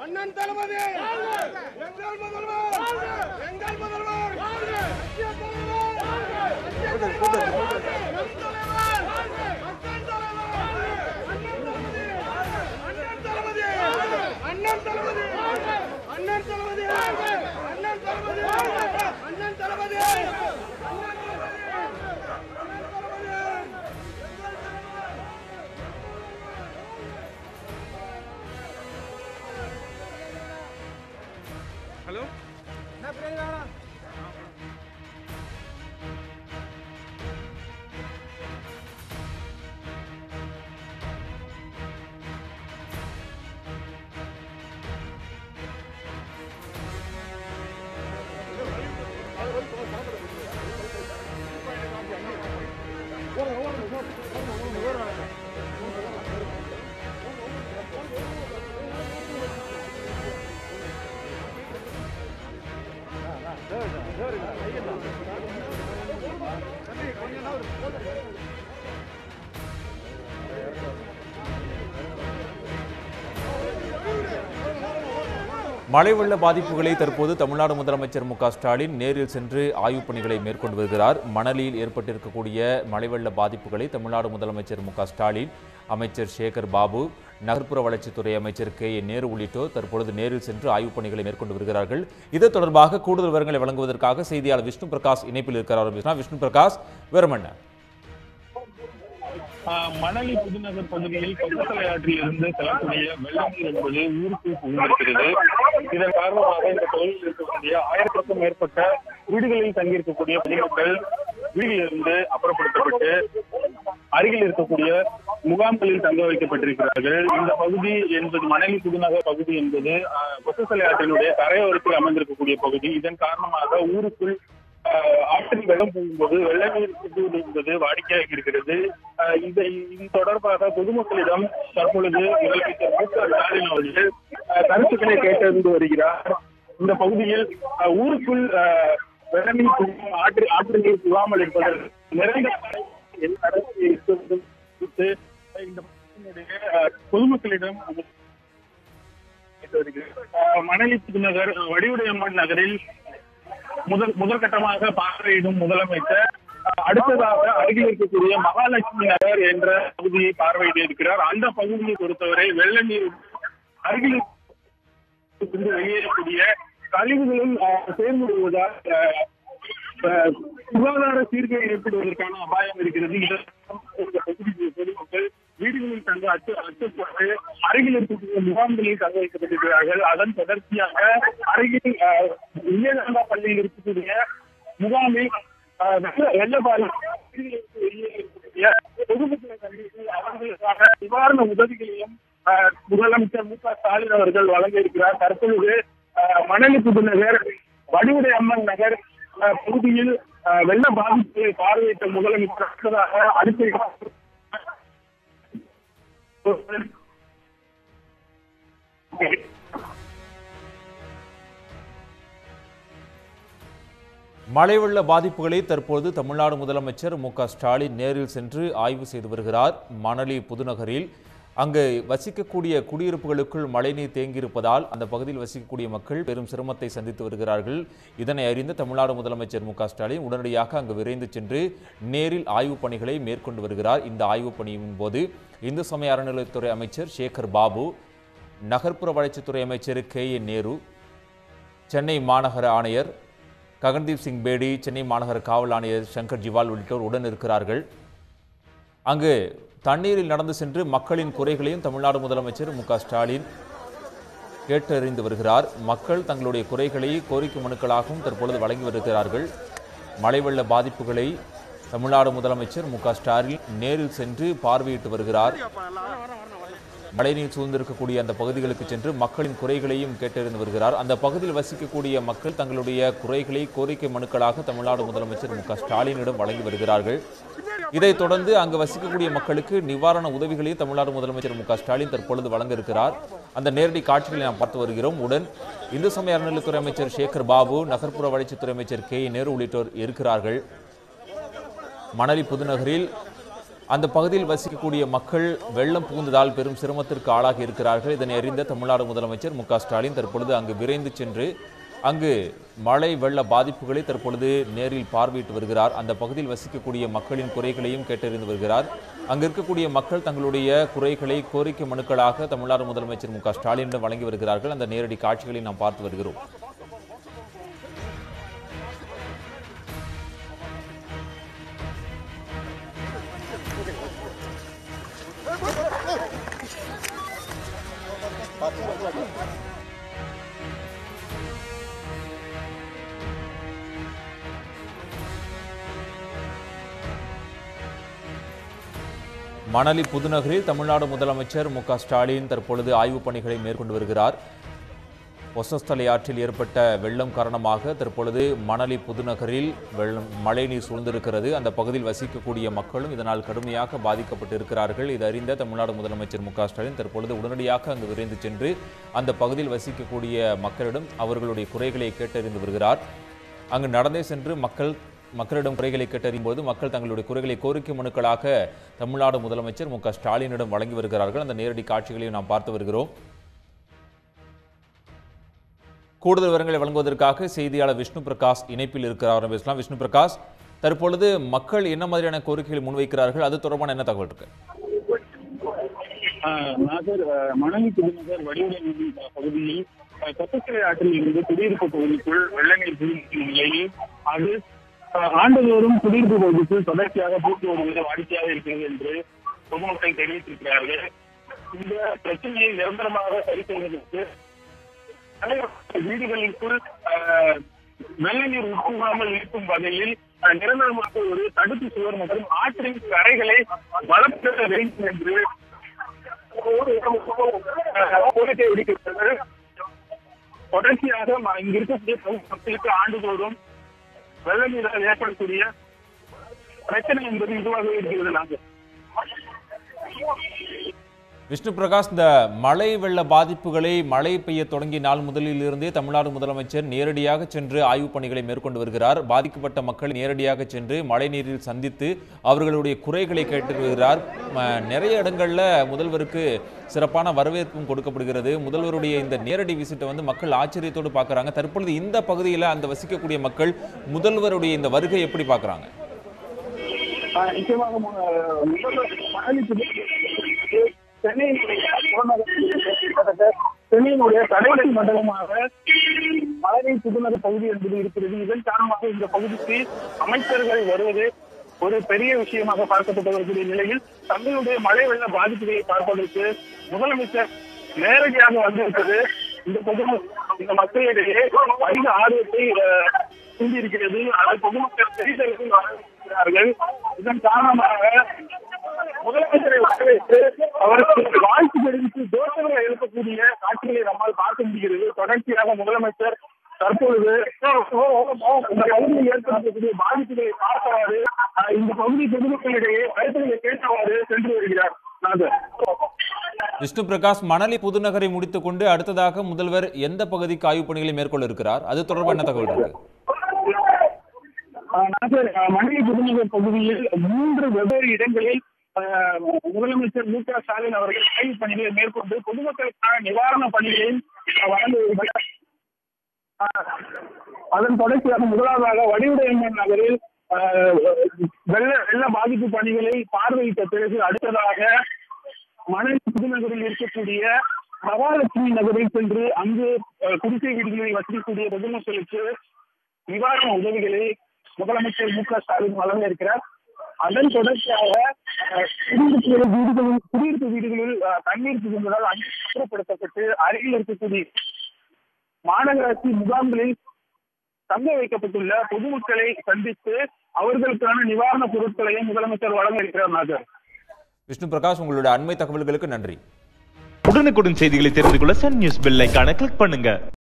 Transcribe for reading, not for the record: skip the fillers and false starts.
அண்ணன் தளபதி எங்கள் முதல்வர் எங்கள் முதல்வர் அண்ணன் தளபதி அண்ணன் தளபதி அண்ணன் தளபதி அண்ணன் தளபதி हेलो மழை வெள்ள பாதிப்புகளை தற்போது தமிழ்நாடு முதலமைச்சர் மு க ஸ்டாலின் நேரில் சென்று ஆய்வுப் பணிகளை மேற்கொண்டு வருகிறார். மணலியில் ஏற்பட்டிருக்கக்கூடிய மழை வெள்ள பாதிப்புகளை தமிழ்நாடு முதலமைச்சர் மு க ஸ்டாலின், அமைச்சர் சேகர் பாபு, நகர்ப்புற வளர்ச்சித்துறை அமைச்சர் கே என் நேரு உள்ளிட்டோர் தற்பொழுது நேரில் சென்று ஆய்வுப் பணிகளை மேற்கொண்டு வருகிறார்கள். இது தொடர்பாக கூடுதல் விவரங்களை வழங்குவதற்காக செய்தியாளர் விஷ்ணு பிரகாஷ் இணைப்பில் இருக்கிறார். விஷ்ணு பிரகாஷ், விவரம் என்ன? மணலி புதுநகர் பகுதியில் கொத்தலை ஆற்றில் இருந்து செல்லக்கூடிய வெள்ளம் நீர் என்பது ஊருக்குள் புகுந்திருக்கிறது. இதன் காரணமாக இந்த பகுதியில் இருக்கக்கூடிய 1000க்கும் மேற்பட்ட வீடுகளில் தங்கியிருக்கக்கூடிய பொதுமக்கள் வீட்டிலிருந்து அப்புறப்படுத்தப்பட்டு அருகில் இருக்கக்கூடிய முகாம்களில் தங்க வைக்கப்பட்டிருக்கிறார்கள். இந்த பகுதி என்பது மணலி புதுநகர் பகுதி என்பது கொத்தலை ஆற்றினுடைய கரையோரத்தில் அமைந்திருக்கக்கூடிய பகுதி. இதன் காரணமாக ஊருக்குள் ஆற்றில் வெள்ளம் போகும்போது வெள்ள நீர் புகுவது என்பது வாடிக்கையாக இருக்கிறது. இது தொடர்பாக பொதுமக்களிடம் தற்பொழுது முதலமைச்சர் மு க ஸ்டாலின் அவர்கள் கருத்துக்களை கேட்டறிந்து வருகிறார். இந்த பகுதியில் ஊருக்குள் வெள்ள நீர் புகும் ஆற்று நீர் புகாமல் இருப்பதற்கு நிறைந்த இந்த பொதுமக்களிடம் மணலி புதுநகர் வடிவுடையம்மன் நகரில் முதல் கட்டமாக பார்வையிடும் முதலமைச்சர் அடுத்ததாக அருகில் இருக்கக்கூடிய மகாலட்சுமி நகர் என்ற பகுதியை பார்வையிட இருக்கிறார். அந்த பகுதியை பொறுத்தவரை வெள்ள நீர் அருகில் வெளியேறக்கூடிய கழிவுகளும் சேர்ந்துவிடுவதால் சுகாதார சீர்கேடு ஏற்படுவதற்கான அபாயம் இருக்கிறது. பொதுமக்கள் வீடுகளில் தங்க அச்சப்பட்டு அருகில் இருக்கக்கூடிய முகாம்களில் தங்க வைக்கப்பட்டிருக்கிறார்கள். அதன் தொடர்ச்சியாக அருகில் விஜயகாந்தா பள்ளியில் இருக்கக்கூடிய முகாமில் வெள்ள பாதிப்பு பொதுமக்களை சந்தித்து அவர்களுக்கான நிவாரண உதவிகளையும் முதலமைச்சர் மு க ஸ்டாலின் அவர்கள் வழங்க இருக்கிறார். தற்பொழுது மணலி புதுநகர் வடிவுடை அம்மன் நகர் பகுதியில் வெள்ள பாதிப்பை பார்வையிட்ட முதலமைச்சர் அடுத்த மழை வெள்ள பாதிப்புகளை தற்போது தமிழ்நாடு முதலமைச்சர் மு க ஸ்டாலின் நேரில் சென்று ஆய்வு செய்து வருகிறார். மணலி புதுநகரில் அங்கு வசிக்கக்கூடிய குடியிருப்புகளுக்குள் மழைநீர் தேங்கியிருப்பதால் அந்த பகுதியில் வசிக்கக்கூடிய மக்கள் பெரும் சிரமத்தை சந்தித்து வருகிறார்கள். இதனை அறிந்த தமிழ்நாடு முதலமைச்சர் மு க ஸ்டாலின் உடனடியாக அங்கு விரைந்து சென்று நேரில் ஆய்வுப் பணிகளை மேற்கொண்டு வருகிறார். இந்த ஆய்வுப் பணியின் போது இந்து சமய அறநிலையத்துறை அமைச்சர் சேகர் பாபு, நகர்ப்புற வளர்ச்சித்துறை அமைச்சர் கே என் நேரு, சென்னை மாநகர ஆணையர் ககன்தீப் சிங் பேடி, சென்னை மாநகர காவல் ஆணையர் சங்கர் ஜிவால் உள்ளிட்டோர் உடன் இருக்கிறார்கள். அங்கு தண்ணீரில் நடந்து சென்று மக்களின் குறைகளையும் தமிழ்நாடு முதலமைச்சர் மு க ஸ்டாலின் கேட்டறிந்து வருகிறார். மக்கள் தங்களுடைய குறைகளை கோரிக்கை மனுக்களாகவும் தற்பொழுது வழங்கி வருகிறார்கள். மழை வெள்ள பாதிப்புகளை தமிழ்நாடு முதலமைச்சர் மு க ஸ்டாலின் நேரில் சென்று பார்வையிட்டு வருகிறார். மழைநீர் சூழ்ந்திருக்கக்கூடிய அந்த பகுதிகளுக்கு சென்று மக்களின் குறைகளையும் கேட்டறிந்து வருகிறார். அந்த பகுதியில் வசிக்கக்கூடிய மக்கள் தங்களுடைய குறைகளை கோரிக்கை மனுக்களாக தமிழ்நாடு முதலமைச்சர் மு க ஸ்டாலினிடம் வழங்கி வருகிறார்கள். இதைத் தொடர்ந்து அங்கு வசிக்கக்கூடிய மக்களுக்கு நிவாரண உதவிகளையும் தமிழ்நாடு முதலமைச்சர் மு க ஸ்டாலின் தற்பொழுது வழங்க இருக்கிறார். அந்த நேரடி காட்சிகளை நாம் பார்த்து வருகிறோம். உடன் இந்து சமய அறநிலையத்துறை அமைச்சர் சேகர் பாபு, நகர்ப்புற வளர்ச்சித்துறை அமைச்சர் கே என் நேரு உள்ளிட்டோர் இருக்கிறார்கள். மணலி புதுநகரில் அந்த பகுதியில் வசிக்கக்கூடிய மக்கள் வெள்ளம் புகுந்ததால் பெரும் சிரமத்திற்கு ஆளாகி இருக்கிறார்கள். இதனை அறிந்த தமிழ்நாடு முதலமைச்சர் மு க ஸ்டாலின் தற்பொழுது அங்கு விரைந்து சென்று அங்கு மழை வெள்ள பாதிப்புகளை தற்பொழுது நேரில் பார்வையிட்டு வருகிறார். அந்த பகுதியில் வசிக்கக்கூடிய மக்களின் குறைகளையும் கேட்டறிந்து வருகிறார். அங்கு இருக்கக்கூடிய மக்கள் தங்களுடைய குறைகளை கோரிக்கை மனுக்களாக தமிழ்நாடு முதலமைச்சர் மு க ஸ்டாலினிடம் வழங்கி வருகிறார்கள். அந்த நேரடி காட்சிகளை நாம் பார்த்து வருகிறோம். மணலி புதுநகரில் தமிழ்நாடு முதலமைச்சர் மு க ஸ்டாலின் தற்பொழுது ஆய்வுப் பணிகளை மேற்கொண்டு வருகிறார். ஒசஸ்தலை ஆற்றில் ஏற்பட்ட வெள்ளம் காரணமாக தற்பொழுது மணலி புதுநகரில் மழைநீர் சூழ்ந்திருக்கிறது. அந்த பகுதியில் வசிக்கக்கூடிய மக்களும் இதனால் கடுமையாக பாதிக்கப்பட்டிருக்கிறார்கள். இது அறிந்த தமிழ்நாடு முதலமைச்சர் மு க ஸ்டாலின் தற்பொழுது உடனடியாக அங்கு விரைந்து சென்று அந்த பகுதியில் வசிக்கக்கூடிய மக்களிடம் அவர்களுடைய குறைகளை கேட்டறிந்து வருகிறார். அங்கு நடந்தே சென்று மக்களிடம் குறைகளை கேட்டறியும் போது மக்கள் தங்களுடைய குறைகளை கோரிக்கை மனுக்களாக தமிழ்நாடு முதலமைச்சர் மு க ஸ்டாலினிடம் வழங்கி வருகிறார்கள். அந்த நேரடி காட்சிகளையும் நாம் பார்த்து வருகிறோம். கூடுதல் விவரங்களை வழங்குவதற்காக செய்தியாளர் விஷ்ணு பிரகாஷ் இணைப்பில் இருக்கிறார். பேசலாம். விஷ்ணு பிரகாஷ், தற்பொழுது மக்கள் என்ன மாதிரியான கோரிக்கைகளை முன்வைக்கிறார்கள், அது தொடர்பான என்ன தகவல் இருக்கு? மணலி புதுநகர் வடிவுடை பகுதியில் கொத்தக்கரை ஆற்றில் இருந்து குடியிருப்பு பகுதிக்குள் வெள்ள நீர் புகுந்த நிலையில் அது ஆண்டுதோறும் குடியிருப்பு பகுதிக்குள் தொடர்ச்சியாக பூத்து வருவது வாடிக்கையாக இருக்கிறது என்று பொதுமக்கள் தெரிவித்திருக்கிறார்கள். இந்த பிரச்சனையை நிரந்தரமாக சரி செய்வதற்கு வீடுகளுக்குள் வெள்ள நீர் உட்புகாமல் இருக்கும் வகையில் நிரந்தரமாக ஒரு தடுப்பு சுவர் மற்றும் ஆற்றின் கரைகளை பலப்படுத்த வேண்டும் என்று கோரிக்கை விடுக்கிறது. தொடர்ச்சியாக இங்கு இருக்கக்கூடிய மக்களுக்கு ஆண்டுதோறும் வெள்ள நீரால் ஏற்படக்கூடிய பிரச்சனை என்பது இதுவாக இருக்கிறது. விஷ்ணு பிரகாஷ், இந்த மழை வெள்ள பாதிப்புகளை மழை பெய்ய தொடங்கிய நாள் முதலிலிருந்தே தமிழ்நாடு முதலமைச்சர் நேரடியாக சென்று ஆய்வுப் பணிகளை மேற்கொண்டு வருகிறார். பாதிக்கப்பட்ட மக்களை நேரடியாக சென்று மழை நீரில் சந்தித்து அவர்களுடைய குறைகளை கேட்டு வருகிறார். நிறைய இடங்கள்ல முதல்வருக்கு சிறப்பான வரவேற்பும் கொடுக்கப்படுகிறது. முதல்வருடைய இந்த நேரடி விசிட்டை மக்கள் ஆச்சரியத்தோடு பார்க்குறாங்க. தற்பொழுது இந்த பகுதியில் அந்த வசிக்கக்கூடிய மக்கள் முதல்வருடைய இந்த வருகை எப்படி பார்க்குறாங்க? சென்னையினுடைய கடைசி மண்டலமாக மணலி புதுநகர் பகுதி என்பது இருக்கிறது. இதன் காரணமாக இந்த பகுதிக்கு அமைச்சர்கள் வருவது ஒரு பெரிய விஷயமாக பார்க்கப்பட்டு வரக்கூடிய நிலையில் தங்களுடைய மழை வெள்ள பாதிப்புகளை பார்ப்பதற்கு முதலமைச்சர் நேரடியாக வந்திருப்பது இந்த மக்களிடையே அதிக ஆர்வத்தை தூண்டியிருக்கிறது. அதை பொதுமக்கள் பெரிதளவில் வரவேற்கிறார்கள். இதன் காரணமாக முதலமைச்சரை வரவேற்று அவருக்கு வாழ்த்து தெரிவித்து தோஷங்களை எழுப்பக்கூடிய காட்சிகளை நம்மால் பார்க்க முடிகிறது. தொடர்ச்சியாக முதலமைச்சர் தற்பொழுது இந்த பகுதியில் ஏற்படுத்தக்கூடிய பாதிப்புகளை பார்த்தவாறு இந்த பகுதி பொதுமக்களிடையே கருத்துக்களை கேட்டவாறு சென்று வருகிறார். விஷ்ணு பிரகாஷ், மணலி புதுநகரை முடித்துக் கொண்டு அடுத்ததாக முதல்வர் எந்த பகுதிக்கு ஆய்வுப் பணிகளை மேற்கொள்ள இருக்கிறார், அது தொடர்பான என்ன தகவல் இருக்கு? மணலி புதுநகர் பகுதியில் 3 வெவ்வேறு இடங்களில் முதலமைச்சர் மு க ஸ்டாலின் அவர்கள் ஆய்வுப் பணிகளை மேற்கொண்டு பொதுமக்களுக்கான நிவாரண பணிகளையும் வழங்க வருகிறார். அதன் தொடர்ச்சியாக முதலாவதாக வடிவுடையம்மன் நகரில் வெள்ள பாதிப்பு பணிகளை பார்வையிட்ட பிறகு அடுத்ததாக மணலி புதுநகரில் இருக்கக்கூடிய மகாலட்சுமி நகரில் சென்று அங்கு குடிசை வீடுகளில் வசிக்கக்கூடிய பொதுமக்களுக்கு நிவாரண உதவிகளை முதலமைச்சர் மு க ஸ்டாலின் வழங்க இருக்கிறார். அதன் தொடர்ச்சியாக குடியிருப்பு வீடுகளில் தண்ணீர் புகுந்ததால் அப்புறப்படுத்தப்பட்டு அருகில் இருக்கக்கூடிய மாநகராட்சி முகாம்களில் தங்க வைக்கப்பட்டுள்ள பொதுமக்களை சந்தித்து அவர்களுக்கான நிவாரண பொருட்களையும் முதலமைச்சர் வழங்க இருக்கிறார். விஷ்ணு பிரகாஷ், உங்களுடைய அண்மை தகவல்களுக்கு நன்றி. உடனுக்குடன் செய்திகளை தெரிந்து கொள்ள சன் நியூஸ் பெல் ஐகானை கிளிக் பண்ணுங்க.